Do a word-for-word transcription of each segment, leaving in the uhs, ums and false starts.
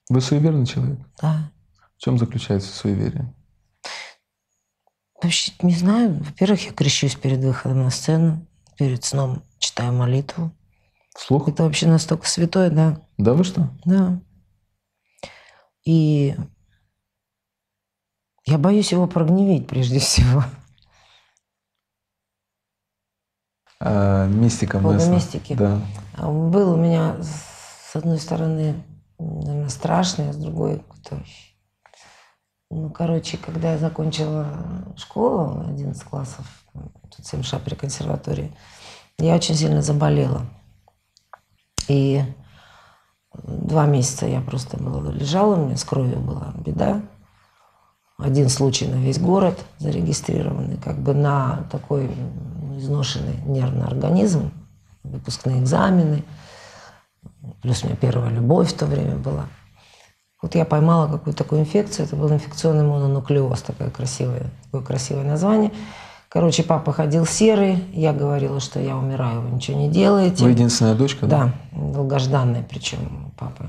Вы суеверный человек? Да. В чем заключается суеверие? Вообще не знаю. Во-первых, я крещусь перед выходом на сцену, перед сном читаю молитву. Вслух? Это вообще настолько святое, да. Да вы что? Да. И я боюсь его прогневить прежде всего. А, мистика Месса. Мистики. Да. Был у меня, с одной стороны, наверное, страшный, а с другой какой-то... Ну, короче, когда я закончила школу, одиннадцать классов, тут семь ша при консерватории, я очень сильно заболела. И два месяца я просто была, лежала, у меня с кровью была беда. Один случай на весь город зарегистрированный, как бы на такой изношенный нервный организм, выпускные экзамены, плюс у меня первая любовь в то время была. Вот я поймала какую-то такую инфекцию, это был инфекционный мононуклеоз, такое красивое, такое красивое название. Короче, папа ходил серый, я говорила, что я умираю, вы ничего не делаете. Вы единственная дочка, да? Да, долгожданная причем папа.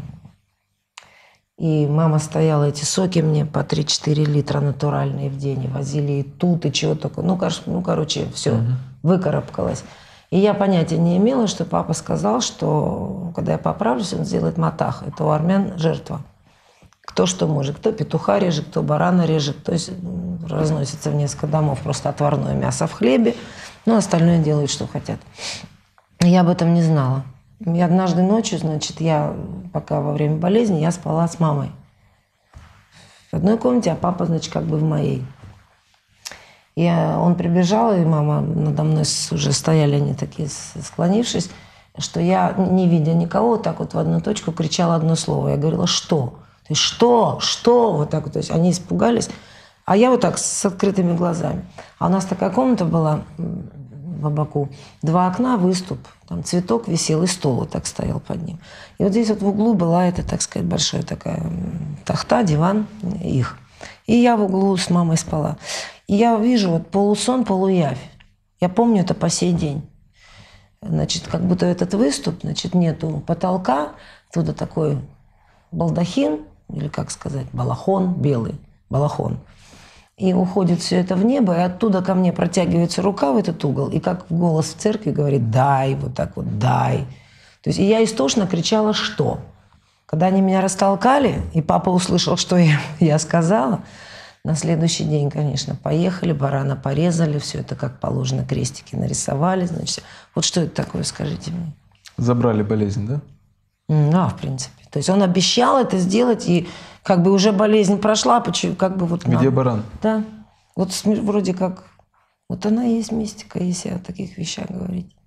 И мама стояла, эти соки мне по три-четыре литра натуральные в день, и возили и тут, и чего только. Ну, короче, ну, короче все, угу. Выкарабкалась. И я понятия не имела, что папа сказал, что когда я поправлюсь, он сделает матах. Это у армян жертва. Кто что может. Кто петуха режет, кто барана режет. То есть разносится в несколько домов просто отварное мясо в хлебе. Ну, остальное делают, что хотят. Я об этом не знала. И однажды ночью, значит, я, пока во время болезни, я спала с мамой в одной комнате, а папа, значит, как бы в моей. И он прибежал, и мама надо мной уже стояли они такие, склонившись, что я, не видя никого, так вот в одну точку кричала одно слово. Я говорила: «Что?» То есть «Что? Что?» Вот так вот. То есть они испугались, а я вот так с открытыми глазами. А у нас такая комната была в боку, два окна, выступ, там цветок висел и стол вот так стоял под ним. И вот здесь вот в углу была эта, так сказать, большая такая тахта, диван их. И я в углу с мамой спала. И я вижу вот полусон, полуявь. Я помню это по сей день. Значит, как будто этот выступ, значит, нету потолка, оттуда такой балдахин, или как сказать, балахон, белый балахон. И уходит все это в небо, и оттуда ко мне протягивается рука в этот угол, и как голос в церкви говорит: «Дай», вот так вот, «дай». То есть и я истошно кричала «что?». Когда они меня растолкали, и папа услышал, что я, я сказала, на следующий день, конечно, поехали, барана порезали, все это как положено, крестики нарисовали, значит. Вот что это такое, скажите мне? Забрали болезнь, да? Да, в принципе. То есть он обещал это сделать, и как бы уже болезнь прошла, почему, как бы вот... Где нам... баран? Да. Вот вроде как... Вот она и есть мистика, если о таких вещах говорить.